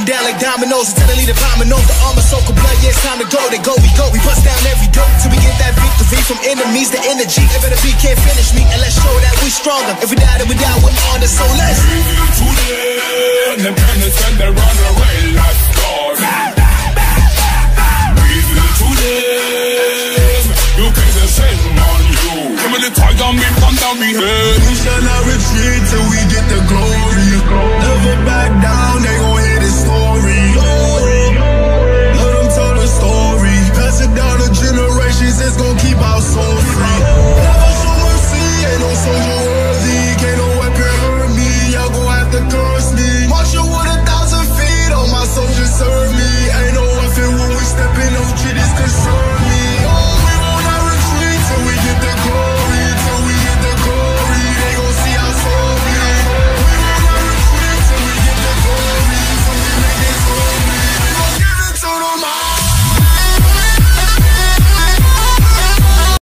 down like dominoes. Suddenly the bombing off the armor, soak of blood. Yeah, it's time to go. They go, we go. We bust down every door till we get that victory from enemies. The energy, they better be, can't finish me. And let's show that we stronger. If we die, then we die with honor. So let's independence when they run away like dogs. You can the same on you. Give me the tiger, me thunder, me head.